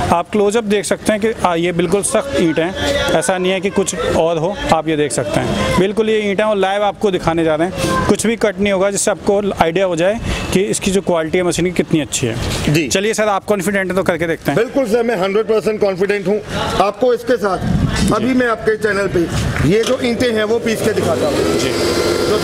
आप क्लोजअप देख सकते हैं कि ये बिल्कुल सख्त ईंट हैं, ऐसा नहीं है कि कुछ और हो। आप ये देख सकते हैं बिल्कुल ये ईंट हैं और लाइव आपको दिखाने जा रहे हैं, कुछ भी कट नहीं होगा, जिससे आपको आइडिया हो जाए कि इसकी जो क्वालिटी है मशीन की कितनी अच्छी है। जी चलिए सर, आप कॉन्फिडेंट हैं तो करके देखते हैं। बिल्कुल सर, मैं 100% कॉन्फिडेंट हूँ। आपको इसके साथ अभी मैं आपके चैनल पे ये जो ईंटें हैं वो पीस के दिखाता हूँ जी। जो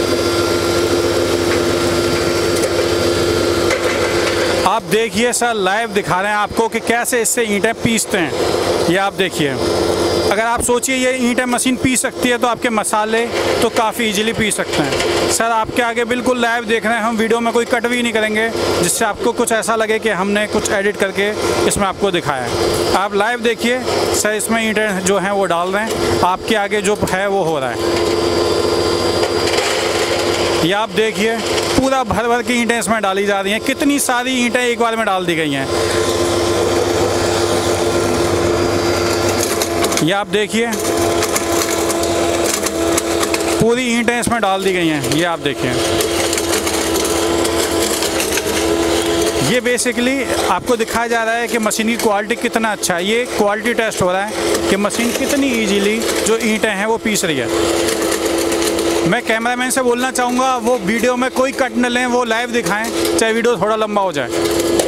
आप देखिए सर, लाइव दिखा रहे हैं आपको कि कैसे इससे ईंटें पीसते हैं। ये आप देखिए, अगर आप सोचिए ये ईंटें मशीन पीस सकती है तो आपके मसाले तो काफ़ी इजीली पीस सकते हैं। सर आपके आगे बिल्कुल लाइव देख रहे हैं हम, वीडियो में कोई कट भी नहीं करेंगे जिससे आपको कुछ ऐसा लगे कि हमने कुछ एडिट करके इसमें आपको दिखाया है। आप लाइव देखिए सर, इसमें ईंटें जो हैं वो डाल रहे हैं, आपके आगे जो है वो हो रहा है। ये आप देखिए पूरा भर भर की ईंटें इसमें डाली जा रही हैं, कितनी सारी ईंटें एक बार में डाल दी गई हैं। ये आप देखिए पूरी ईंटें इसमें डाल दी गई हैं। ये आप देखिए, ये बेसिकली आपको दिखाया जा रहा है कि मशीन की क्वालिटी कितना अच्छा है। ये क्वालिटी टेस्ट हो रहा है कि मशीन कितनी इजीली जो ईंटें हैं वो पीस रही है। मैं कैमरामैन से बोलना चाहूँगा वो वीडियो में कोई कट न लें, वो लाइव दिखाएं, चाहे वीडियो थोड़ा लंबा हो जाए।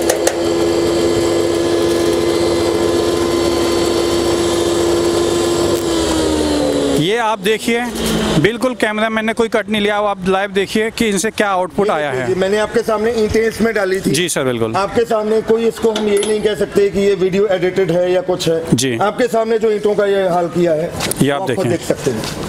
ये आप देखिए बिल्कुल कैमरामैन ने कोई कट नहीं लिया, आप लाइव देखिए कि इनसे क्या आउटपुट आया है। मैंने आपके सामने ईंटें इसमें डाली थी। जी सर बिल्कुल आपके सामने, कोई इसको हम ये नहीं कह सकते कि ये वीडियो एडिटेड है या कुछ है। जी आपके सामने जो ईंटों का ये हाल किया है ये आप देखिए, देख सकते हैं।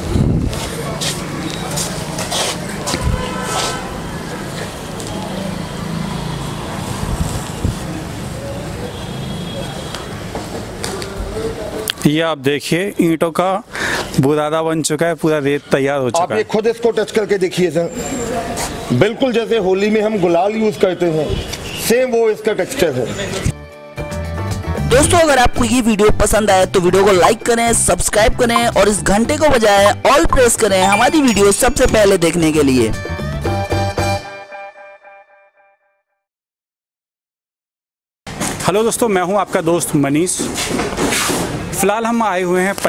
ये आप देखिए ईंटों का बुरादा बन चुका है, पूरा रेत तैयार हो चुका है। आप ये खुद इसको टच करके देखिए सर, बिल्कुल जैसे होली में हम गुलाल यूज करते हैं, सेम वो इसका टेक्सचर है। दोस्तों अगर आपको ये वीडियो पसंद आए तो वीडियो को लाइक करें, सब्सक्राइब करें और इस घंटे को बजाय ऑल प्रेस करें हमारी वीडियो सबसे पहले देखने के लिए। हेलो दोस्तों, मैं हूं आपका दोस्त मनीष। फ़िलहाल हम आए हुए हैं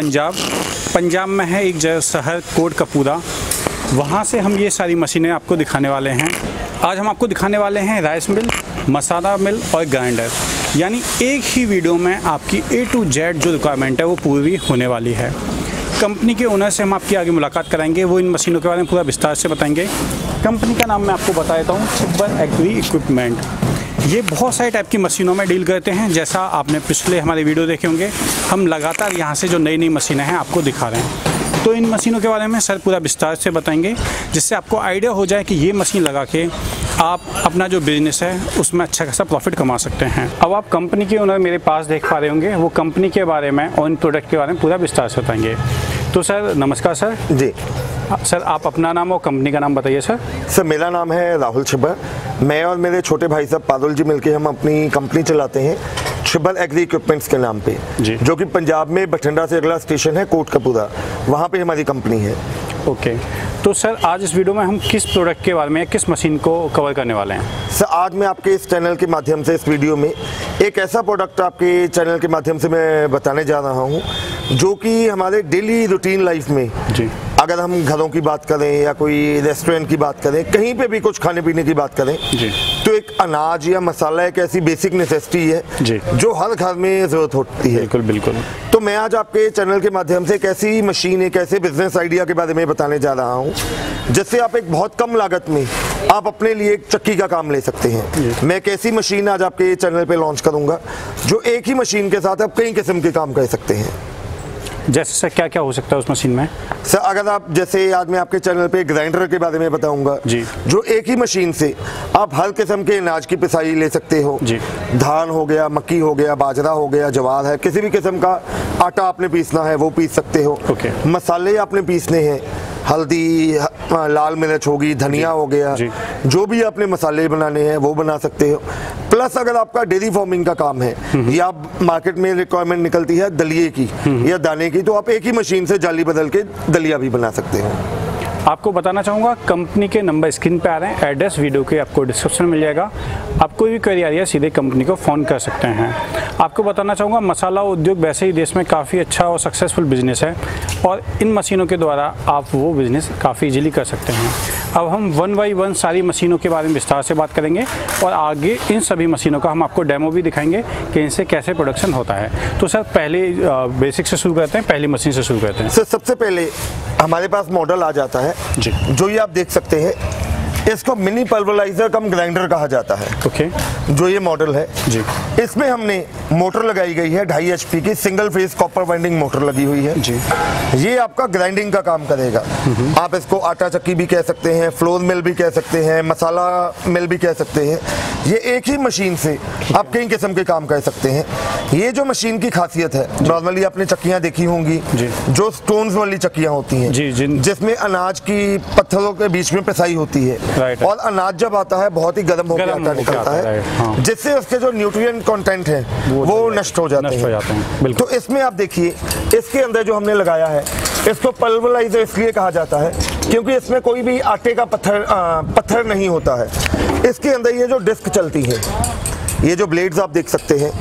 पंजाब में है एक शहर कोटकपूरा, वहां से हम ये सारी मशीनें आपको दिखाने वाले हैं। आज हम आपको दिखाने वाले हैं राइस मिल, मसाला मिल और ग्राइंडर, यानी एक ही वीडियो में आपकी A to Z जो रिक्वायरमेंट है वो पूरी होने वाली है। कंपनी के ओनर से हम आपकी आगे मुलाकात कराएंगे, वो इन मशीनों के बारे में पूरा विस्तार से बताएंगे। कंपनी का नाम मैं आपको बता देता हूँ, छिब्बर एग्री इक्विपमेंट। ये बहुत सारे टाइप की मशीनों में डील करते हैं, जैसा आपने पिछले हमारे वीडियो देखे होंगे। हम लगातार यहाँ से जो नई नई मशीनें हैं आपको दिखा रहे हैं, तो इन मशीनों के बारे में सर पूरा विस्तार से बताएंगे, जिससे आपको आइडिया हो जाए कि ये मशीन लगा के आप अपना जो बिजनेस है उसमें अच्छा खासा प्रॉफिट कमा सकते हैं। अब आप कंपनी के ओनर मेरे पास देख पा रहे होंगे, वो कंपनी के बारे में और इन प्रोडक्ट के बारे में पूरा विस्तार से बताएंगे। तो सर नमस्कार सर। जी सर, आप अपना नाम और कंपनी का नाम बताइए सर। सर मेरा नाम है राहुल छिब्बर। मैं और मेरे छोटे भाई साहब पारुल जी मिलके हम अपनी कंपनी चलाते हैं छिब्बर एग्री इक्विपमेंट्स के नाम पे, जो कि पंजाब में बठिंडा से अगला स्टेशन है कोटकपूरा, वहाँ पे हमारी कंपनी है। ओके, तो सर आज इस वीडियो में हम किस प्रोडक्ट के बारे में, किस मशीन को कवर करने वाले हैं? सर आज मैं आपके इस चैनल के माध्यम से, इस वीडियो में एक ऐसा प्रोडक्ट आपके चैनल के माध्यम से मैं बताने जा रहा हूँ जो कि हमारे डेली रूटीन लाइफ में जी, अगर हम घरों की बात करें या कोई रेस्टोरेंट की बात करें, कहीं पे भी कुछ खाने पीने की बात करें जी, तो एक अनाज या मसाला एक ऐसी बेसिक नेसेसिटी है जी, जो हर घर में ज़रूरत होती है। बिल्कुल बिल्कुल। तो मैं आज आपके चैनल के माध्यम से एक ऐसी मशीन, एक ऐसे बिजनेस आइडिया के बारे में बताने जा रहा हूँ जिससे आप एक बहुत कम लागत में आप अपने लिए एक चक्की का काम ले सकते हैं। मैं एक ऐसी मशीन आज आपके चैनल पे लॉन्च करूँगा जो एक ही मशीन के साथ आप कई किस्म के काम कर सकते हैं। जैसे सर क्या क्या हो सकता है उस मशीन में? सर अगर आप, जैसे आज मैं आपके चैनल पे ग्राइंडर के बारे में बताऊंगा जी, जो एक ही मशीन से आप हर किस्म के अनाज की पिसाई ले सकते हो जी। धान हो गया, मक्की हो गया, बाजरा हो गया, ज्वार है, किसी भी किस्म का आटा आपने पीसना है वो पीस सकते हो। मसाले आपने पीसने हैं, हल्दी, लाल मिर्च होगी, धनिया हो गया, जो भी आपने मसाले बनाने हैं वो बना सकते हो। प्लस अगर आपका डेयरी फार्मिंग का काम है या मार्केट में रिक्वायरमेंट निकलती है दलिए की या दाने की, तो आप एक ही मशीन से जाली बदल के दलिया भी बना सकते हो। आपको बताना चाहूँगा कंपनी के नंबर स्क्रीन पे आ रहे हैं, एड्रेस वीडियो के आपको डिस्क्रिप्शन में मिल जाएगा। आप कोई भी क्वेरी आ रही है सीधे कंपनी को फ़ोन कर सकते हैं। आपको बताना चाहूँगा मसाला उद्योग वैसे ही देश में काफ़ी अच्छा और सक्सेसफुल बिजनेस है और इन मशीनों के द्वारा आप वो बिज़नेस काफ़ी इजीली कर सकते हैं। अब हम 1 बाय 1 सारी मशीनों के बारे में विस्तार से बात करेंगे और आगे इन सभी मशीनों का हम आपको डेमो भी दिखाएंगे कि इनसे कैसे प्रोडक्शन होता है। तो सर पहले बेसिक से शुरू करते हैं, पहली मशीन से शुरू करते हैं। सर सबसे पहले हमारे पास मॉडल आ जाता है जी, जो ये आप देख सकते हैं, इसको मिनी पल्वराइजर कम ग्राइंडर कहा जाता है। ओके, जो ये मॉडल है जी, इसमें हमने मोटर लगाई गई है 2.5 HP की single phase copper winding motor लगी हुई है जी। ये आपका ग्राइंडिंग का काम करेगा। आप इसको आटा चक्की भी कह सकते हैं, फ्लोर मिल भी कह सकते हैं, मसाला मिल भी कह सकते हैं। ये एक ही मशीन से आप कई किस्म के काम कर सकते हैं। ये जो मशीन की खासियत है, नॉर्मली आपने चक्कियां देखी होंगी जो स्टोन्स वाली चक्कियां होती हैं जिसमें अनाज की पत्थरों के बीच में पिसाई होती है और अनाज जब आता है बहुत ही गर्म होकर आटा निकलता है, हाँ। जिससे उसके जो न्यूट्रिएंट कंटेंट है वो नष्ट हो जाते हैं। तो इसमें आप देखिए इसके अंदर जो हमने लगाया है इसको पल्वराइजर इसलिए कहा जाता है क्योंकि इसमें कोई भी आटे का पत्थर नहीं होता है। इसके अंदर ये जो डिस्क चलती है, ये जो ब्लेड्स आप देख सकते हैं,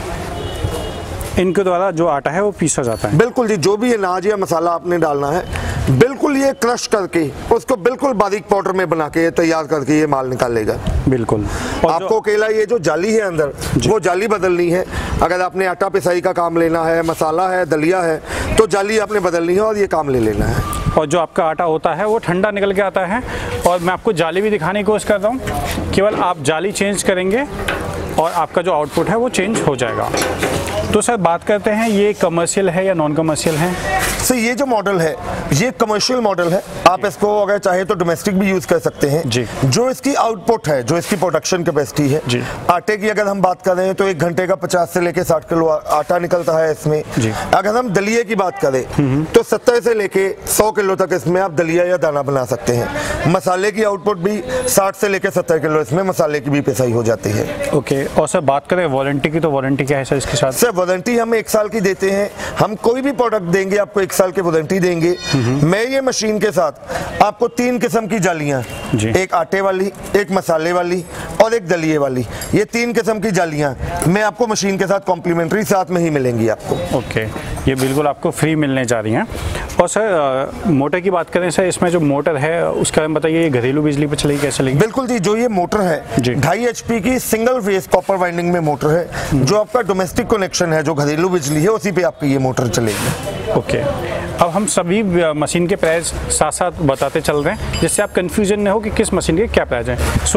इनके द्वारा जो आटा है वो पीसा जाता है। बिल्कुल जी, जो भी अनाज या मसाला आपने डालना है बिल्कुल ये क्रश करके उसको बिल्कुल बारीक पाउडर में बना के तैयार करके ये माल निकालेगा। बिल्कुल। और आपको अकेला ये जो जाली है अंदर वो जाली बदलनी है। अगर आपने आटा पिसाई का काम लेना है, मसाला है, दलिया है, तो जाली आपने बदलनी है और ये काम ले लेना है। और जो आपका आटा होता है वो ठंडा निकल के आता है और मैं आपको जाली भी दिखाने की कोशिश करता हूँ। केवल आप जाली चेंज करेंगे और आपका जो आउटपुट है वो चेंज हो जाएगा। तो सर बात करते हैं ये कमर्शियल है या नॉन कमर्शियल है? सर ये जो मॉडल है ये कमर्शियल मॉडल है। आप इसको अगर चाहे तो डोमेस्टिक भी यूज कर सकते हैं जी। जो इसकी आउटपुट है, जो इसकी प्रोडक्शन कैपेसिटी है जी। आटे की अगर हम बात करें तो 1 घंटे का 50 से लेके 60 किलो आटा निकलता है इसमें जी। अगर हम दलिये की बात करें तो 70 से लेके 100 किलो तक इसमें आप दलिया या दाना बना सकते हैं। मसाले की आउटपुट भी 60 से लेके 70 किलो इसमें मसाले की भी पिसाई हो जाती है। ओके। और सर बात करें वारंटी की, तो वारंटी क्या है सर इसके साथ? सर वारंटी हम 1 साल की देते हैं। हम कोई भी प्रोडक्ट देंगे आपको 1 साल की वारंटी देंगे। मैं ये मशीन के साथ आपको 3 किस्म की जालियां, एक आटे वाली, एक मसाले वाली और एक दलिये वाली, ये 3 किस्म की जालियां मैं आपको मशीन के साथ कॉम्प्लीमेंट्री साथ में ही मिलेंगी आपको। ओके, ये बिल्कुल आपको फ्री मिलने जा रही हैं। और सर मोटर की बात करें सर, इसमें जो मोटर है उसका बारे में बताइए, ये घरेलू बिजली पर चलेगी, कैसे चलेगी? बिल्कुल जी, जो ये मोटर है 2.5 HP की सिंगल फेज कॉपर वाइंडिंग में मोटर है। जो आपका डोमेस्टिक कनेक्शन है, जो घरेलू बिजली है, उसी पे आपकी ये मोटर चलेगी। ओके। अब हम सभी मशीन के प्राइस साथ साथ बताते चल रहे हैं जिससे आप कंफ्यूजन न हो कि किस मशीन के क्या प्राइस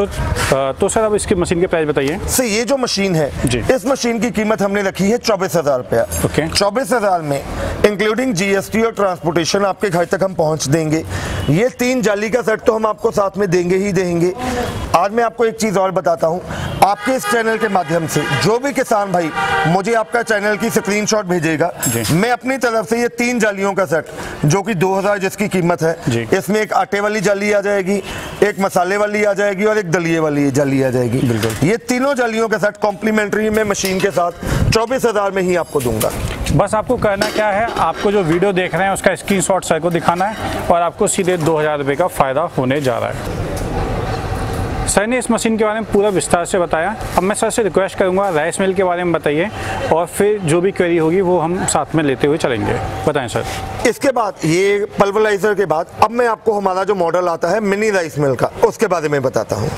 है। तो सर अब इसकी मशीन के प्राइस बताइए। सर ये जो मशीन है इस मशीन की कीमत हमने रखी है 24,000 रुपया। ओके। 24,000 में इंक्लूडिंग GST और ट्रांसपोर्टेशन आपके घर तक हम पहुंच देंगे। ये 3 जाली का सेट तो हम आपको साथ में देंगे ही देंगे। आज मैं आपको एक चीज और बताता हूँ, आपके इस चैनल के माध्यम से जो भी किसान भाई मुझे आपका चैनल की स्क्रीनशॉट भेजेगा, मैं अपनी तरफ से ये 3 जालियों का सेट जो कि 2,000 जिसकी कीमत है, इसमें एक आटे वाली जाली आ जाएगी, एक मसाले वाली आ जाएगी और एक दलिये वाली जाली आ जाएगी। ये तीनों जालियों का सेट कॉम्प्लीमेंट्री में मशीन के साथ 24,000 में ही आपको दूंगा। बस आपको करना क्या है, आपको जो वीडियो देख रहे हैं उसका स्क्रीनशॉट सर को दिखाना है और आपको सीधे 2,000 रुपये का फ़ायदा होने जा रहा है। सर ने इस मशीन के बारे में पूरा विस्तार से बताया। अब मैं सर से रिक्वेस्ट करूंगा राइस मिल के बारे में बताइए और फिर जो भी क्वेरी होगी वो हम साथ में लेते हुए चलेंगे। बताएं सर। इसके बाद ये पल्वराइजर के बाद अब मैं आपको हमारा जो मॉडल आता है मिनी राइस मिल का, उसके बारे में बताता हूँ।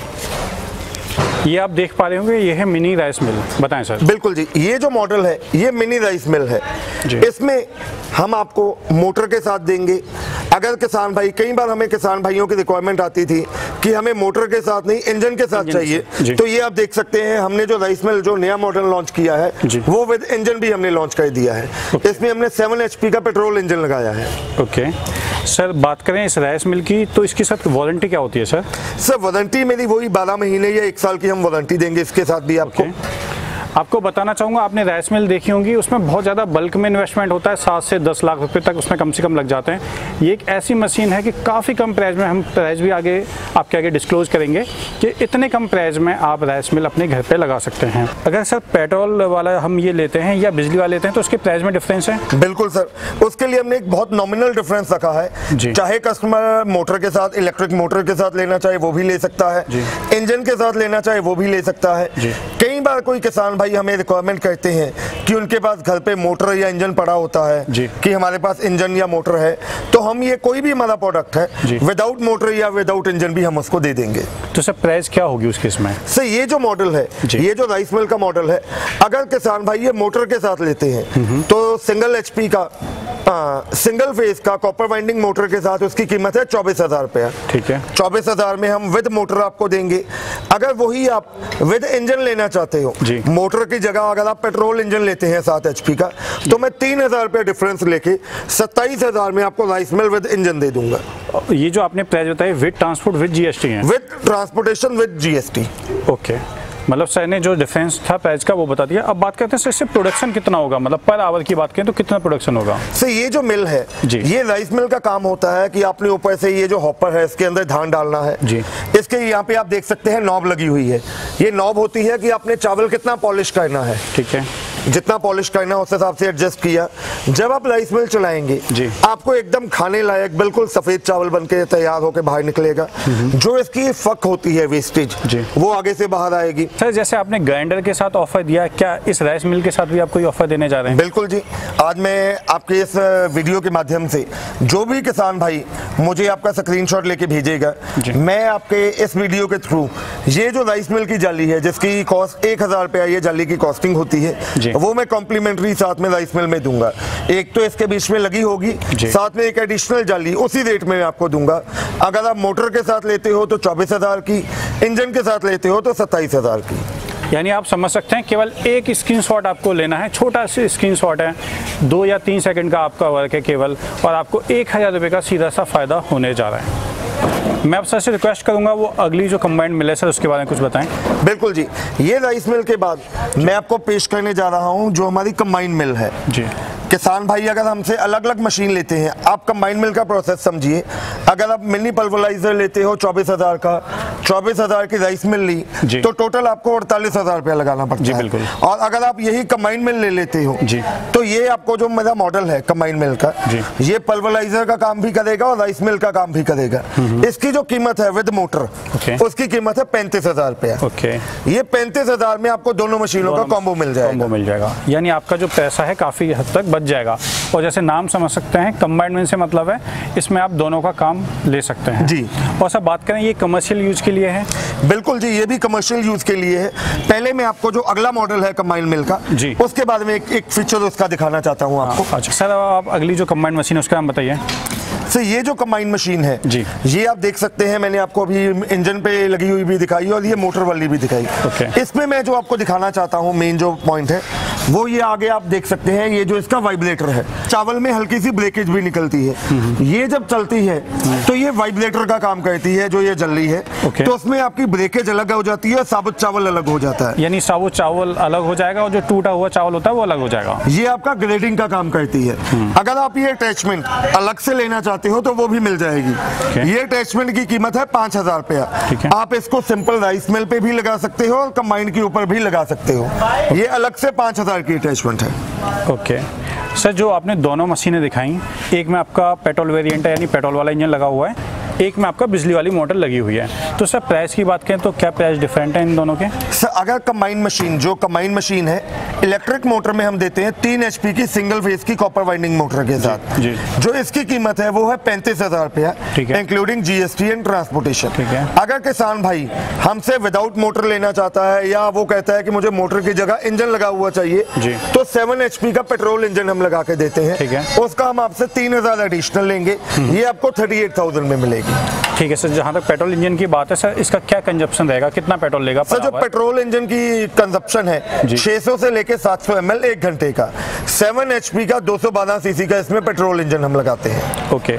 ये आप देख पा रहे होंगे, ये है मिनी राइस मिल। बताएं सर। बिल्कुल जी, ये जो मॉडल है ये मिनी राइस मिल है। इसमें हम आपको मोटर के साथ देंगे। अगर किसान भाई, कई बार हमें किसान भाइयों की रिक्वायरमेंट आती थी कि हमें मोटर के साथ नहीं इंजन के साथ चाहिए, तो ये आप देख सकते हैं हमने जो राइस मिल जो नया मॉडल लॉन्च किया है वो विद इंजन भी हमने लॉन्च कर दिया है। इसमें हमने 7 HP का पेट्रोल इंजन लगाया है। ओके सर, बात करें इस राइस मिल की तो इसकी साथ वारंटी क्या होती है सर? सर वारंटी मेरी वही 12 महीने या 1 साल की हम वारंटी देंगे इसके साथ भी आपको। आपको बताना चाहूँगा, आपने राइस मिल देखी होंगी, उसमें बहुत ज़्यादा बल्क में इन्वेस्टमेंट होता है, 7 से 10 लाख रुपए तक उसमें कम से कम लग जाते हैं। ये एक ऐसी मशीन है कि काफ़ी कम प्राइस में, हम प्राइस भी आगे आपके आगे डिस्क्लोज करेंगे कि इतने कम प्राइस में आप राइस मिल अपने घर पे लगा सकते हैं। अगर सर पेट्रोल वाला हम ये लेते हैं या बिजली वाला लेते हैं तो उसके प्राइस में डिफरेंस है? बिल्कुल सर, उसके लिए हमने एक बहुत नॉमिनल डिफरेंस रखा है। चाहे कस्टमर मोटर के साथ, इलेक्ट्रिक मोटर के साथ लेना चाहे वो भी ले सकता है, इंजन के साथ लेना चाहे वो भी ले सकता है। कई बार कोई किसान भाई हमें रिक्वायरमेंट करते हैं कि उनके पास घर पे मोटर या इंजन पड़ा होता है कि हमारे पास इंजन या मोटर है, तो हम ये कोई भी हमारा प्रोडक्ट है विदाउट मोटर या विदाउट इंजन भी हम उसको दे देंगे। तो सर प्राइस क्या होगी उसके इसमें? सर ये जो मॉडल है, ये जो राइस मिल का मॉडल है, अगर किसान भाई ये मोटर के साथ लेते हैं तो सिंगल HP का सिंगल फेज का कॉपर वाइंडिंग मोटर के साथ उसकी कीमत है 24,000 रुपया। ठीक है, 24,000 में हम विद मोटर आपको देंगे। अगर वही आप विद इंजन लेना चाहते हो, मोटर की जगह अगर आप पेट्रोल इंजन लेते हैं 7 HP का, तो मैं 3,000 रुपया डिफरेंस लेके 27,000 में आपको राइस मिल विद इंजन दे दूंगा। ये जो आपने प्राइस बताया विद ट्रांसपोर्ट विद GST है? With transportation with GST। Okay, मतलब सर ने जो डिफरेंस था प्राइस का वो बता दिया। अब बात करते हैं सर इससे प्रोडक्शन कितना होगा, मतलब पर आवर की बात करें तो कितना प्रोडक्शन होगा? सर ये जो मिल है, ये राइस मिल का काम होता है कि आपने ऊपर से ये जो हॉपर है इसके अंदर धान डालना है जी। इसके यहाँ पे आप देख सकते हैं नॉब लगी हुई है। ये नॉब होती है कि आपने चावल कितना पॉलिश करना है, ठीक है, जितना पॉलिश करना है उस हिसाब से एडजस्ट किया। जब आप राइस मिल चलाएंगे आपको एकदम खाने लायक बिल्कुल सफेद चावल बनके तैयार होकर बाहर निकलेगा। जो इसकी फक होती है वेस्टेज, वो आगे से बाहर आएगी। सर जैसे आपने ग्राइंडर के साथ ऑफर दिया, क्या इस राइस मिल के साथ भी आप कोई ऑफर देने जा रहे हैं? बिल्कुल जी, आज मैं आपके इस वीडियो के माध्यम से जो भी किसान भाई मुझे आपका स्क्रीनशॉट लेके भेजेगा, मैं आपके इस वीडियो के थ्रू ये जो राइस मिल की जाली है जिसकी कॉस्ट 1,000 रुपया ये जाली की कॉस्टिंग होती है, वो मैं कॉम्प्लीमेंट्री साथ में राइस मिल में दूंगा। एक तो इसके बीच में लगी होगी, साथ में एक एडिशनल जाली उसी रेट में आपको दूंगा। अगर आप मोटर के साथ लेते हो तो 24,000 की, इंजन के साथ लेते हो तो 27,000 की। यानी आप समझ सकते हैं केवल एक स्क्रीनशॉट आपको लेना है, छोटा सा स्क्रीनशॉट है, 2 या 3 सेकंड का आपका वर्क है केवल, और आपको 1,000 रुपये का सीधा सा फायदा होने जा रहा है। मैं आप सर से रिक्वेस्ट करूंगा वो अगली जो कंबाइंड मिल है सर उसके बारे में कुछ बताएं। बिल्कुल जी, ये राइस मिल के बाद मैं आपको पेश करने जा रहा हूं जो हमारी कंबाइंड मिल है जी। किसान भाई अगर हमसे अलग अलग मशीन लेते हैं, आप कंबाइंड मिल का प्रोसेस समझिए। अगर आप मिनी पल्वराइजर लेते हो 24,000 का, 24,000 की राइस मिल ली तो टोटल आपको 48,000 रुपया लगाना पड़ता है। बिल्कुल। और अगर आप यही कंबाइंड मिल ले लेते हो तो ये आपको जो मेरा मॉडल है कंबाइंड मिल का, ये पल्वराइजर का काम भी करेगा और राइस मिल का काम भी करेगा। इसकी जो कीमत है विद मोटर, उसकी कीमत है 35,000 रुपया। ये 35,000 में आपको दोनों मशीनों का कॉम्बो मिल जाएगा। यानी आपका जो पैसा है काफी हद तक जाएगा। और जैसे नाम समझ सकते हैं कंबाइंड मिल से मतलब है इसमें आप दोनों का काम ले सकते हैं जी। और सब बात करें ये कमर्शियल यूज के लिए है? बिल्कुल जी, ये भी कमर्शियल यूज के लिए है। पहले मैं आपको जो अगला मॉडल है कंबाइंड मिल का जी, उसके बाद में एक फीचर उसका दिखाना चाहता हूँ आपको। अच्छा सर, आप अगली जो कंबाइंड मशीन है उसका नाम बताइए। सर ये जो कंबाइंड मशीन है जी, ये आप देख सकते हैं, मैंने आपको अभी इंजन पे लगी हुई भी दिखाई और ये मोटर वाली भी दिखाई। इसमें मैं जो आपको दिखाना चाहता हूँ मेन जो पॉइंट है वो ये आगे आप देख सकते हैं, ये जो इसका वाइब्रेटर है, चावल में हल्की सी ब्रेकेज भी निकलती है। ये जब चलती है तो ये वाइब्रेटर का काम करती है, जो ये जल रही है तो उसमें आपकी ब्रेकेज अलग हो जाती है और साबुत चावल अलग हो जाता है। यानी साबुत चावल अलग हो जाएगा और जो टूटा हुआ चावल होता है वो अलग हो जाएगा। ये आपका ग्रेडिंग का काम करती है। अगर आप ये अटैचमेंट अलग से लेना चाहते हो तो वो भी मिल जाएगी। ये अटैचमेंट की कीमत है 5,000 रुपया। आप इसको सिंपल राइस मिल पे भी लगा सकते हो और कंबाइंड के ऊपर भी लगा सकते हो। ये अलग से 5,000 की अटैचमेंट है। ओके सर, जो आपने दोनों मशीनें दिखाई, एक में आपका पेट्रोल वेरिएंट है यानी पेट्रोल वाला इंजन लगा हुआ है, एक में आपका बिजली वाली मोटर लगी हुई है, तो सर प्राइस की बात करें तो क्या प्राइस डिफरेंट है इन दोनों के? सर अगर कंबाइंड मशीन, जो कंबाइंड मशीन है इलेक्ट्रिक मोटर में हम देते हैं 3 HP की सिंगल फेज की कॉपर वाइंडिंग मोटर के साथ जी। जो इसकी कीमत है वो है 35,000 रुपया इंक्लूडिंग GST एंड ट्रांसपोर्टेशन। अगर किसान भाई हमसे विदाउट मोटर लेना चाहता है या वो कहता है कि मुझे मोटर की जगह इंजन लगा हुआ चाहिए तो 7 HP का पेट्रोल इंजन हम लगा के देते हैं, उसका हम आपसे 3,000 एडिशनल लेंगे, ये आपको 38,000 में मिलेगी। ठीक है सर, जहाँ तक पेट्रोल इंजन की बात है सर, इसका क्या कंजप्शन रहेगा, कितना पेट्रोल लेगा? सर जो पेट्रोल इंजन की कंजप्शन है 600 से लेके 700 ml 1 घंटे का, 7 HP का 212 cc का इसमें पेट्रोल इंजन हम लगाते हैं। ओके,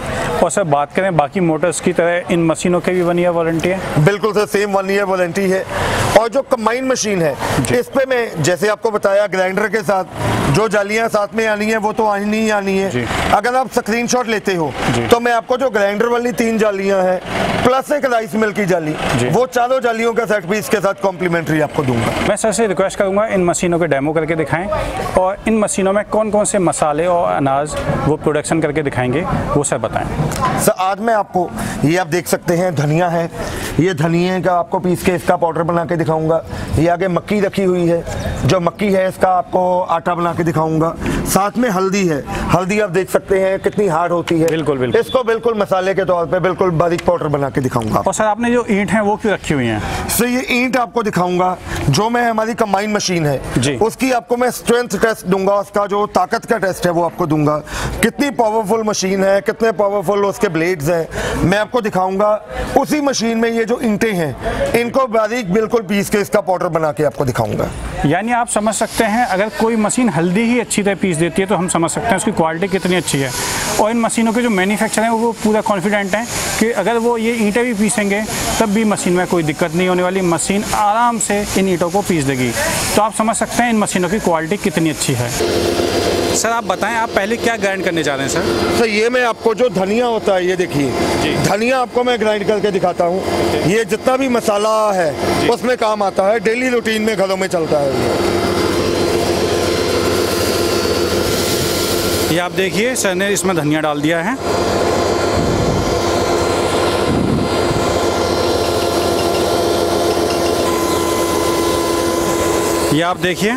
और सर बात करें बाकी मोटर्स की तरह इन मशीनों के भी 1 ईयर वारंटी है? बिल्कुल सर, सेम 1 ईयर वारंटी है। और जो कंबाइन मशीन है इस पे मैं जैसे आपको बताया, ग्राइंडर के साथ जो जालियां साथ में आनी है वो तो आनी ही आनी है। अगर आप स्क्रीनशॉट लेते हो तो मैं आपको जो ग्राइंडर वाली 3 जालियां हैं प्लस एक राइस मिल की जाली, वो चारों जालियों का सेट भी इसके साथ कॉम्प्लीमेंट्री आपको दूंगा। मैं सर से रिक्वेस्ट करूंगा इन मशीनों के डेमो करके दिखाएं, और इन मशीनों में कौन कौन से मसाले और अनाज वो प्रोडक्शन करके दिखाएंगे वो सर बताएं। सर आज मैं आपको ये आप देख सकते हैं धनिया है, ये धनिया का आपको पीस के इसका पाउडर बना के दिखाऊंगा। ये आगे मक्की रखी हुई है, जो मक्की है इसका आपको आटा बना के दिखाऊंगा। साथ में हल्दी है, हल्दी आप देख सकते हैं कितनी हार्ड होती है। बिल्कुल बिल्कुल। इसको बिल्कुल मसाले के तौर पे बिल्कुल बारीक पाउडर बना के दिखाऊंगा। और सर आपने जो ईंट है वो क्यों रखी हुई है? सर ये ईंट आपको दिखाऊंगा, जो मैं हमारी कंबाइन मशीन है जी, उसकी आपको मैं स्ट्रेंथ टेस्ट दूंगा, उसका जो ताकत का टेस्ट है वो आपको दूंगा। कितनी पावरफुल मशीन है, कितने पावरफुल उसके ब्लेड्स हैं, मैं आपको दिखाऊंगा। उसी मशीन में ये जो ईंटें हैं इनको बारीक बिल्कुल पीस के इसका पाउडर बना के आपको दिखाऊंगा। यानी आप समझ सकते हैं अगर कोई मशीन हल्दी ही अच्छी तरह पीस देती है तो हम समझ सकते हैं उसकी क्वालिटी कितनी अच्छी है। और इन मशीनों के जो मैन्युफैक्चरर हैं वो पूरा कॉन्फिडेंट हैं कि अगर वो ये ईंटें भी पीसेंगे तब भी मशीन में कोई दिक्कत नहीं होने वाली, मशीन आराम से इन ईंटों को पीस देगी। तो आप समझ सकते हैं इन मशीनों की क्वालिटी कितनी अच्छी है। सर आप बताएं आप पहले क्या ग्राइंड करने जा रहे हैं? सर ये मैं आपको जो धनिया होता है ये देखिए, धनिया आपको मैं ग्राइंड करके दिखाता हूँ। ये जितना भी मसाला है उसमें काम आता है, डेली रूटीन में घरों में चलता है। ये आप देखिए सर ने इसमें धनिया डाल दिया है। ये आप देखिए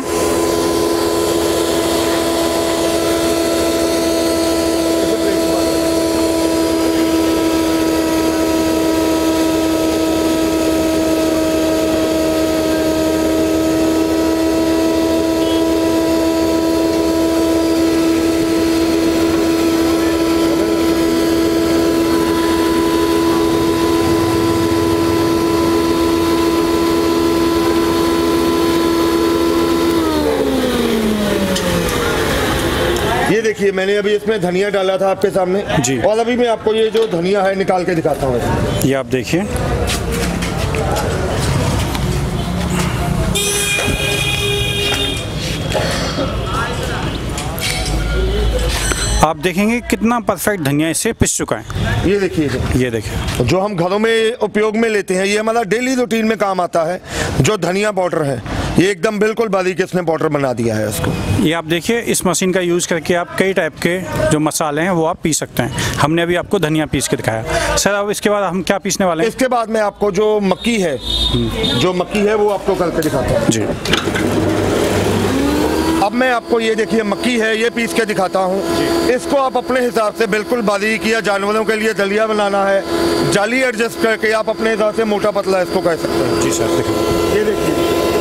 देखिए मैंने अभी इसमें धनिया डाला था आपके सामने जी, और अभी मैं आपको ये जो धनिया है निकाल के दिखाता हूँ। ये आप देखिए आप देखेंगे कितना परफेक्ट धनिया इससे पिस चुका है। ये देखिए, ये देखिए जो हम घरों में उपयोग में लेते हैं, ये हमारा डेली रूटीन में काम आता है। जो धनिया पाउडर है ये एकदम बिल्कुल बारीक इसने पाउडर बना दिया है उसको। ये आप देखिए इस मशीन का यूज़ करके आप कई टाइप के जो मसाले हैं वो आप पीस सकते हैं। हमने अभी आपको धनिया पीस के दिखाया। सर अब इसके बाद हम क्या पीसने वाले हैं? इसके बाद मैं आपको जो मक्की है वो आपको करके दिखाता हूँ जी। अब मैं आपको ये देखिए मक्की है ये पीस के दिखाता हूँ। इसको आप अपने हिसाब से बिल्कुल बारीक, या जानवरों के लिए दलिया बनाना है, जाली एडजस्ट करके आप अपने हिसाब से मोटा पतला इसको कह सकते हैं। जी सर देखिए, ये देखिए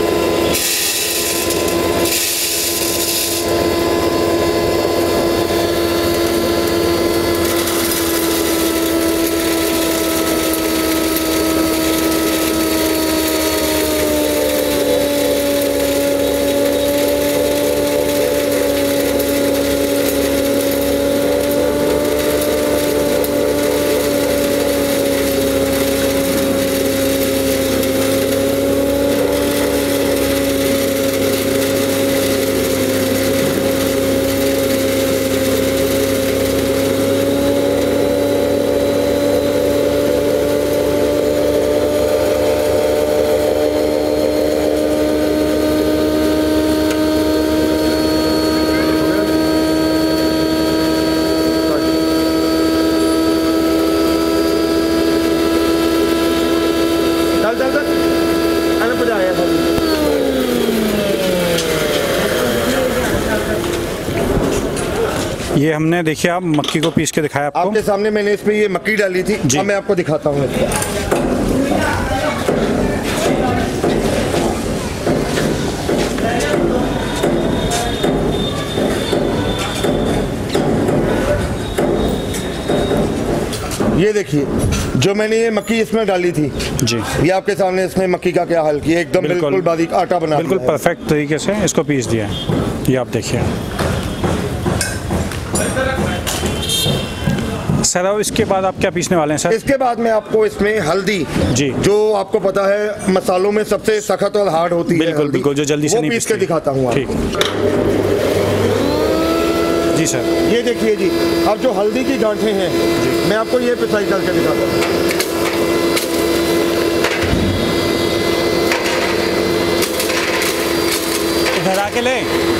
ये हमने देखिए आप मक्की को पीस के दिखाया आपको। आपके सामने मैंने इस पे ये मक्की डाली थी। अब मैं आपको दिखाता हूँ इसका। ये देखिए जो मैंने ये मक्की इसमें डाली थी जी, ये आपके सामने इसने मक्की का क्या हाल किया, एकदम बिल्कुल बारीक आटा बना, बिल्कुल परफेक्ट तरीके से इसको पीस दिया है। ये आप देखिए सर अब इसके बाद आप क्या पीसने वाले हैं सर? इसके बाद में आपको इसमें हल्दी जी, जो आपको पता है मसालों में सबसे सख्त और हार्ड होती है, बिल्कुल बिल्कुल, जो जल्दी से नहीं पीस के दिखाता हूँ ठीक जी सर। ये देखिए जी, अब जो हल्दी की गांठें हैं मैं आपको ये पिसाई करके दिखाता हूँ। इधर आके ले।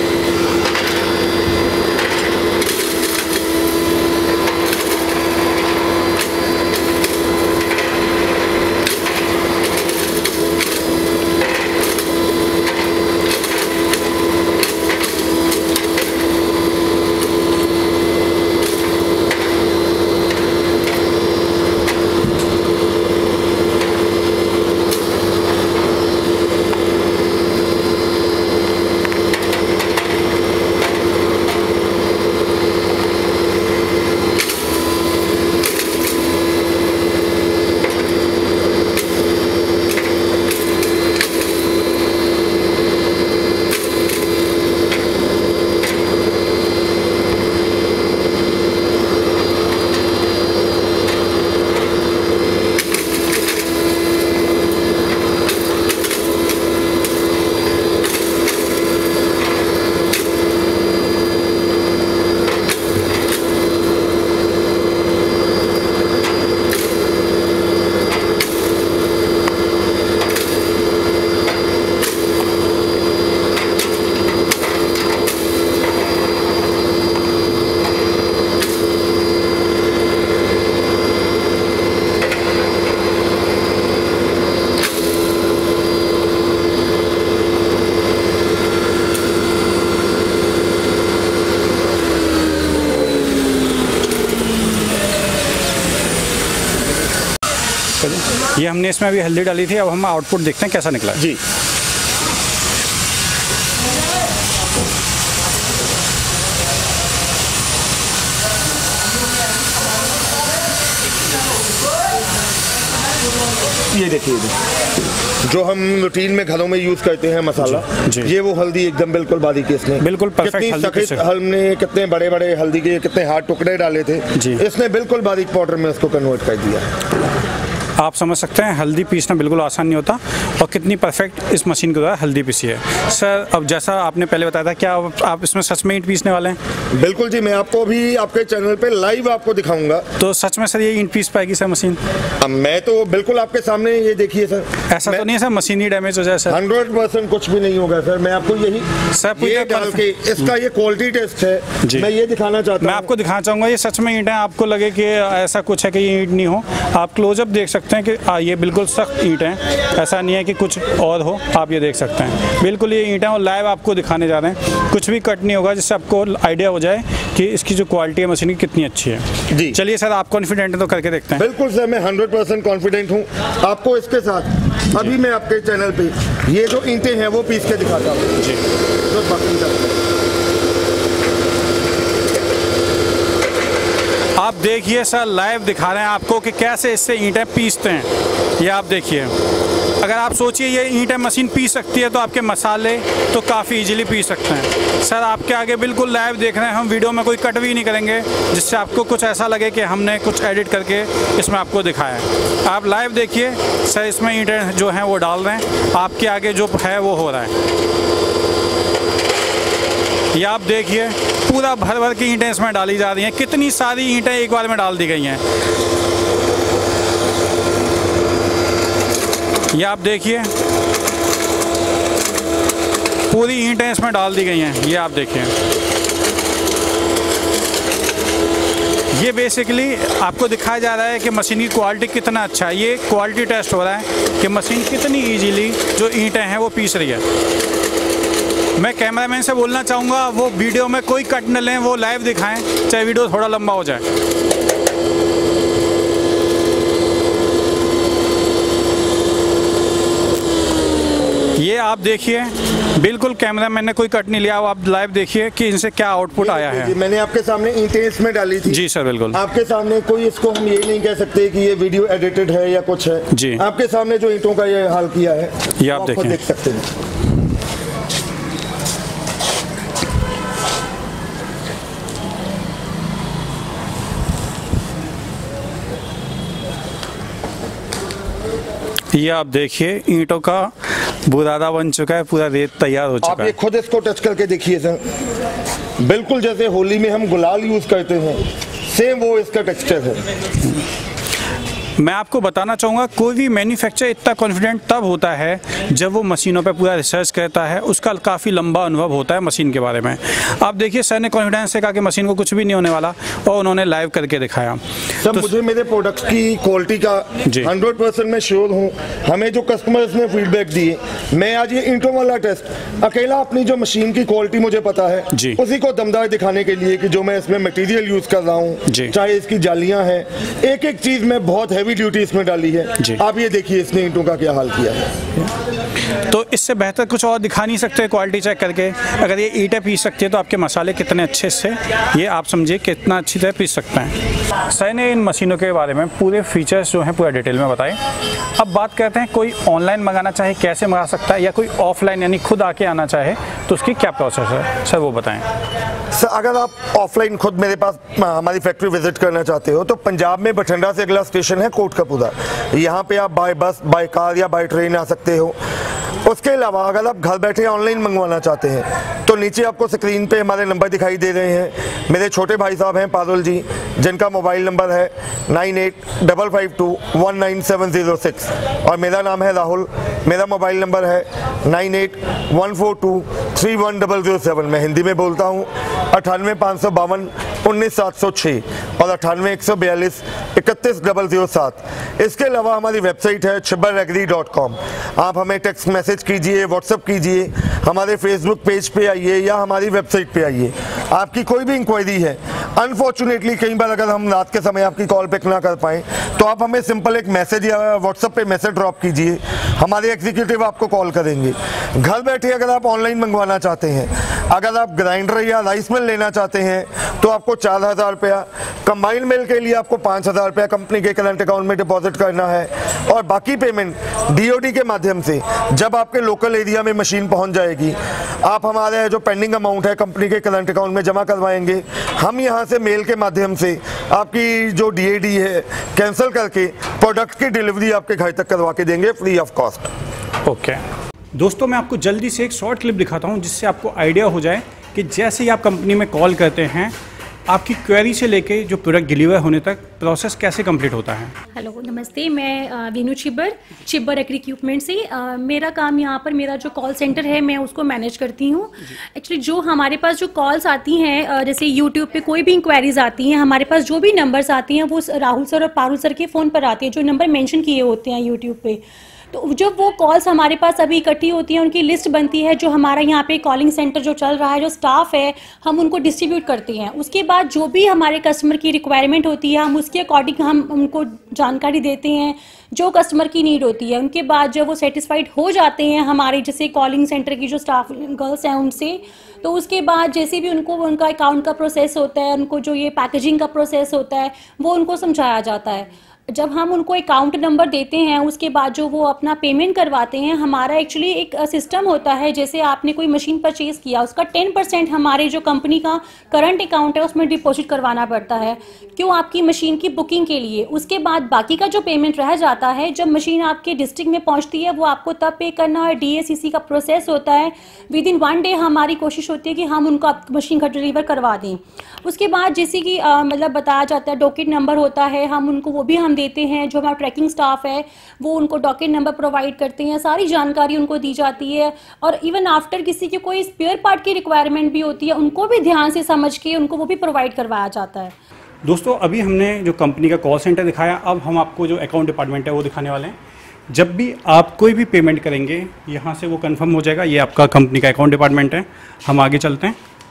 ये हमने इसमें अभी हल्दी डाली थी, अब हम आउटपुट देखते हैं कैसा निकला जी। ये देखिए जो हम रूटीन में घरों में यूज करते हैं मसाला जी, ये वो हल्दी एकदम बिल्कुल बारीक है, इसने बिल्कुल परफेक्ट। हमने कितने बड़े बड़े हल्दी के कितने हार्ड टुकड़े डाले थे, इसने बिल्कुल बारीक पाउडर में उसको कन्वर्ट कर दिया। आप समझ सकते हैं हल्दी पीसना बिल्कुल आसान नहीं होता और कितनी परफेक्ट इस मशीन के द्वारा हल्दी पीसी है। सर अब जैसा आपने पहले बताया था, क्या आप इसमें सच में ईंट पीसने वाले हैं? बिल्कुल जी, मैं आपको भी आपके चैनल पे लाइव आपको दिखाऊंगा। तो सच में सर ये ईंट पीस पाएगी सर मशीन? अब मैं तो बिल्कुल आपके सामने, ये देखिए सर, ऐसा तो नहीं है सर मशीन ही डैमेज हो जाए सर? 100% कुछ भी नहीं होगा सर। मैं आपको यही सर ये डाल के इसका ये क्वालिटी टेस्ट है, मैं ये दिखाना चाहता हूँ। मैं आपको दिखाना चाहूँगा ये सच में ईंट है। आपको लगे कि ऐसा कुछ है कि ये ईंट नहीं हो, आप क्लोजअप देख सकते हैं कि ये बिल्कुल सख्त ईंट है, ऐसा नहीं है कि कुछ और हो। आप ये देख सकते हैं बिल्कुल ये ईंट है और लाइव आपको दिखाने जा रहे हैं, कुछ भी कट नहीं होगा, जिससे आपको आइडिया हो जाए कि इसकी जो क्वालिटी है मशीन की कितनी अच्छी है जी। चलिए सर, आप कॉन्फिडेंट हैं तो करके देखते हैं। बिल्कुल सर, मैं 100% कॉन्फिडेंट हूँ। आपको इसके साथ अभी मैं आपके चैनल पे ये जो ईंटें हैं वो पीस के दिखाता हूँ जी। आप देखिए सर, लाइव दिखा रहे हैं आपको कि कैसे इससे ईंटें पीसते हैं। ये आप देखिए, अगर आप सोचिए ये ईंटें मशीन पीस सकती है तो आपके मसाले तो काफ़ी इजीली पीस सकते हैं। सर आपके आगे बिल्कुल लाइव देख रहे हैं, हम वीडियो में कोई कट भी नहीं करेंगे जिससे आपको कुछ ऐसा लगे कि हमने कुछ एडिट करके इसमें आपको दिखाया है। आप लाइव देखिए सर, इसमें ईंटें जो हैं वो डाल रहे हैं, आपके आगे जो है वो हो रहा है। ये आप देखिए पूरा भर भर की ईंटें इसमें डाली जा रही हैं। कितनी सारी ईंटें एक बार में डाल दी गई हैं। ये आप देखिए पूरी ईंटें इसमें डाल दी गई हैं। ये आप देखिए, ये बेसिकली आपको दिखाया जा रहा है कि मशीन की क्वालिटी कितना अच्छा है। ये क्वालिटी टेस्ट हो रहा है कि मशीन कितनी इजीली जो ईंटें हैं वो पीस रही है। मैं कैमरामैन से बोलना चाहूँगा वो वीडियो में कोई कट न लें, वो लाइव दिखाएं, चाहे वीडियो थोड़ा लंबा हो जाए। ये आप देखिए बिल्कुल कैमरामैन ने कोई कट नहीं लिया। आप लाइव देखिए कि इनसे क्या आउटपुट आया है। मैंने आपके सामने ईंटें इसमें डाली थी जी सर, बिल्कुल आपके सामने। कोई इसको हम ये नहीं कह सकते कि ये वीडियो एडिटेड है या कुछ है जी। आपके सामने जो ईंटों का ये हाल किया है ये आप देख सकते हैं। ये आप देखिए ईंटों का बुरादा बन चुका है, पूरा रेत तैयार हो चुका है। आप ये खुद इसको टच करके देखिए सर, बिल्कुल जैसे होली में हम गुलाल यूज करते हैं, सेम वो इसका टेक्सचर है। मैं आपको बताना चाहूँगा, कोई भी मैन्युफैक्चरर इतना कॉन्फिडेंट तब होता है जब वो मशीनों पे पूरा रिसर्च करता है, उसका काफ़ी लंबा अनुभव होता है मशीन के बारे में। आप देखिए सर ने कॉन्फिडेंस से कहा कि मशीन को कुछ भी नहीं होने वाला और उन्होंने लाइव करके दिखाया। सर तो मुझे मेरे प्रोडक्ट्स की क्वालिटी का 100% मैं श्योर हूँ। हमें जो कस्टमर्स ने फीडबैक दिए, मैं आज ये ईंटों वाला टेस्ट अकेला अपनी जो मशीन की क्वालिटी मुझे पता है उसी को दमदार दिखाने के लिए कि जो मैं इसमें मटेरियल यूज कर रहा हूँ, चाहे इसकी जालियाँ हैं, एक एक चीज़ में बहुत हैवी ड्यूटी इसमें डाली है। आप ये देखिए इसने ईंटों का क्या हाल किया है। तो इससे बेहतर कुछ और दिखा नहीं सकते क्वालिटी चेक करके। अगर ये ईंटें पीस सकती है तो आपके मसाले कितने अच्छे से, ये आप समझिए कितना अच्छी तरह पीस सकते हैं। सर ने इन मशीनों के बारे में पूरे फीचर्स जो हैं पूरा डिटेल में बताए। अब बात करते हैं, कोई ऑनलाइन मंगाना चाहे कैसे मंगा सकता है, या कोई ऑफलाइन यानी खुद आके आना चाहे तो उसकी क्या प्रोसेस है, सर वो बताएं। सर अगर आप ऑफलाइन खुद मेरे पास हमारी फैक्ट्री विजिट करना चाहते हो तो पंजाब में बठिंडा से अगला स्टेशन है कोटकपूरा। यहाँ पे आप बाय बस, बाय कार या बाय ट्रेन आ सकते हो। उसके अलावा अगर आप घर बैठे ऑनलाइन मंगवाना चाहते हैं तो नीचे आपको स्क्रीन पे हमारे नंबर दिखाई दे रहे हैं। मेरे छोटे भाई साहब हैं पारुल जी, जिनका मोबाइल नंबर है 9855219706 और मेरा नाम है राहुल। मेरा मोबाइल नंबर है 9814231007। मैं हिंदी में बोलता हूँ 9855219706 और 9814231007। इसके अलावा हमारी वेबसाइट है chibbaragri.com। आप हमें टेक्स्ट मैसेज कीजिए, व्हाट्सएप कीजिए, हमारे फेसबुक पेज पे आइए या हमारी वेबसाइट पे आइए। आपकी कोई भी इंक्वायरी है, अनफॉर्चुनेटली कई बार अगर हम रात के समय आपकी कॉल पिक ना कर पाएँ तो आप हमें सिंपल एक मैसेज या व्हाट्सएप पे मैसेज ड्रॉप कीजिए, हमारे एग्जीक्यूटिव आपको कॉल करेंगे। घर बैठे अगर आप ऑनलाइन मंगवाना चाहते हैं, अगर आप ग्राइंडर या राइस मिल लेना चाहते हैं तो आपको 4000 रुपया, कंबाइन मिल के लिए आपको 5000 रुपया कंपनी के करंट अकाउंट में डिपॉजिट करना है और बाकी पेमेंट DOD के माध्यम से जब आपके लोकल एरिया में मशीन पहुंच जाएगी, आप हमारे जो पेंडिंग अमाउंट है कंपनी के करंट अकाउंट में जमा करवाएंगे। हम यहां से मेल के माध्यम से आपकी जो DAD है कैंसिल करके प्रोडक्ट की डिलीवरी आपके घर तक करवा के देंगे फ्री ऑफ कॉस्ट। ओके दोस्तों, मैं आपको जल्दी से एक शॉर्ट क्लिप दिखाता हूं जिससे आपको आइडिया हो जाए कि जैसे ही आप कंपनी में कॉल करते हैं, आपकी क्वेरी से लेके जो प्रोडक्ट डिलीवर होने तक प्रोसेस कैसे कंप्लीट होता है। हेलो नमस्ते, मैं वीनू चिब्बर एग्री इक्विपमेंट से। मेरा काम यहाँ पर, मेरा जो कॉल सेंटर है मैं उसको मैनेज करती हूँ। एक्चुअली जो हमारे पास जो कॉल्स आती हैं, जैसे यूट्यूब पे कोई भी इंक्वायरीज आती हैं, हमारे पास जो भी नंबर्स आती हैं वो राहुल सर और पारुल सर के फ़ोन पर आती हैं, जो नंबर मेंशन किए होते हैं यूट्यूब पे। तो जब वो कॉल्स हमारे पास अभी इकट्ठी होती हैं, उनकी लिस्ट बनती है, जो हमारा यहाँ पे कॉलिंग सेंटर जो चल रहा है, जो स्टाफ है, हम उनको डिस्ट्रीब्यूट करते हैं। उसके बाद जो भी हमारे कस्टमर की रिक्वायरमेंट होती है, हम उसके अकॉर्डिंग हम उनको जानकारी देते हैं जो कस्टमर की नीड होती है। उनके बाद जब वो सेटिस्फाइड हो जाते हैं हमारे जैसे कॉलिंग सेंटर की जो स्टाफ गर्ल्स हैं उनसे, तो उसके बाद जैसे भी उनको उनका अकाउंट का प्रोसेस होता है, उनको जो ये पैकेजिंग का प्रोसेस होता है वो उनको समझाया जाता है। जब हम उनको अकाउंट नंबर देते हैं, उसके बाद जो वो अपना पेमेंट करवाते हैं, हमारा एक्चुअली एक सिस्टम होता है, जैसे आपने कोई मशीन परचेज़ किया, उसका 10% हमारे जो कंपनी का करंट अकाउंट है उसमें डिपॉजिट करवाना पड़ता है, क्यों, आपकी मशीन की बुकिंग के लिए। उसके बाद बाकी का जो पेमेंट रह जाता है, जब मशीन आपके डिस्ट्रिक्ट में पहुँचती है वो आपको तब पे करना है। DACC का प्रोसेस होता है, विद इन 1 डे हमारी कोशिश होती है कि हम उनको मशीन का डिलीवर करवा दें। उसके बाद जैसे कि मतलब बताया जाता है, डॉकेट नंबर होता है, हम उनको वो भी हम देते हैं। जो हमारा ट्रैकिंग स्टाफ है वो उनको डॉकेट नंबर प्रोवाइड करते हैं, सारी जानकारी उनको दी जाती है। और इवन आफ्टर किसी की कोई स्पेयर पार्ट की रिक्वायरमेंट भी होती है, उनको भी ध्यान से समझ के उनको वो भी प्रोवाइड करवाया जाता है। दोस्तों, अभी हमने जो कंपनी का कॉल सेंटर दिखाया, अब हम आपको जो अकाउंट डिपार्टमेंट है वो दिखाने वाले हैं। जब भी आप कोई भी पेमेंट करेंगे, यहाँ से वो कंफर्म हो जाएगा। ये आपका कंपनी का अकाउंट डिपार्टमेंट है। हम आगे चलते हैं।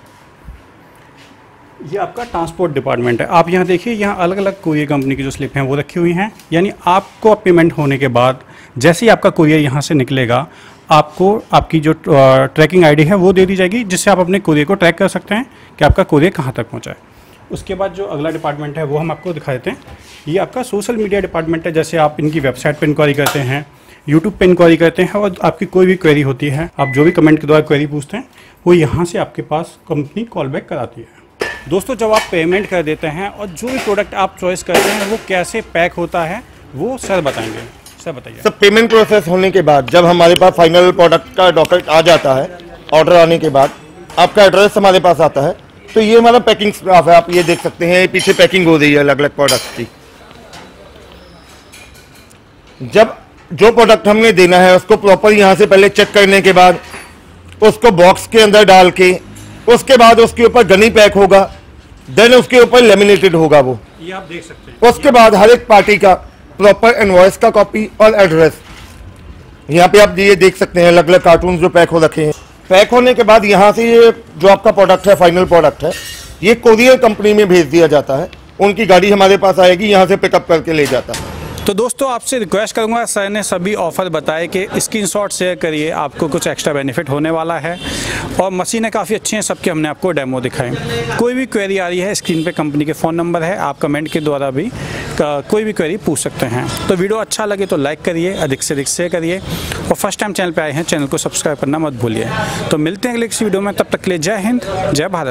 ये आपका ट्रांसपोर्ट डिपार्टमेंट है। आप यहाँ देखिए, यहाँ अलग अलग कोरियर कंपनी की जो स्लिप हैं वो रखी हुई हैं। यानी आपको पेमेंट होने के बाद जैसे ही आपका कोरियर यहाँ से निकलेगा, आपको आपकी जो ट्रैकिंग आईडी है वो दे दी जाएगी, जिससे आप अपने कोरियर को ट्रैक कर सकते हैं कि आपका कोरियर कहाँ तक पहुँचा है। उसके बाद जो अगला डिपार्टमेंट है वो हम आपको दिखा देते हैं। ये आपका सोशल मीडिया डिपार्टमेंट है। जैसे आप इनकी वेबसाइट पर इंक्वायरी करते हैं, यूट्यूब पे इंक्वायरी करते हैं, और आपकी कोई भी क्वेरी होती है, आप जो भी कमेंट के द्वारा क्वेरी पूछते हैं, वो यहाँ से आपके पास कंपनी कॉल बैक कराती है। दोस्तों, जब आप पेमेंट कर देते हैं और जो भी प्रोडक्ट आप चॉइस करते हैं वो कैसे पैक होता है वो सर बताएंगे। सर बताइए। सब पेमेंट प्रोसेस होने के बाद जब हमारे पास फाइनल प्रोडक्ट का डॉक्यूमेंट आ जाता है, ऑर्डर आने के बाद आपका एड्रेस हमारे पास आता है, तो ये हमारा पैकिंग स्टाफ है। आप ये देख सकते हैं पीछे पैकिंग हो रही है अलग अलग प्रोडक्ट की। जब जो प्रोडक्ट हमने देना है उसको प्रॉपर यहाँ से पहले चेक करने के बाद उसको बॉक्स के अंदर डाल के उसके बाद उसके ऊपर गनी पैक होगा, देन उसके ऊपर लेमिनेटेड होगा वो, ये आप देख सकते हैं। उसके बाद हर एक पार्टी का प्रॉपर इनवॉइस का कॉपी और एड्रेस यहाँ पे आप ये देख सकते हैं अलग अलग कार्टून जो पैक हो रखे हैं। पैक होने के बाद यहाँ से ये जो आपका प्रोडक्ट है, फाइनल प्रोडक्ट है, ये कोरियर कंपनी में भेज दिया जाता है। उनकी गाड़ी हमारे पास आएगी, यहाँ से पिकअप करके ले जाता है। तो दोस्तों आपसे रिक्वेस्ट करूंगा, सर ने सभी ऑफ़र बताए कि स्क्रीनशॉट शेयर करिए, आपको कुछ एक्स्ट्रा बेनिफिट होने वाला है। और मशीनें काफ़ी अच्छी हैं, सबके हमने आपको डेमो दिखाए। कोई भी क्वेरी आ रही है, स्क्रीन पे कंपनी के फ़ोन नंबर है, आप कमेंट के द्वारा भी कोई भी क्वेरी पूछ सकते हैं। तो वीडियो अच्छा लगे तो लाइक करिए, अधिक से अधिक शेयर करिए, और फर्स्ट टाइम चैनल पर आए हैं चैनल को सब्सक्राइब करना मत भूलिए। तो मिलते हैं अगले किसी वीडियो में, तब तक के लिए जय हिंद, जय भारत।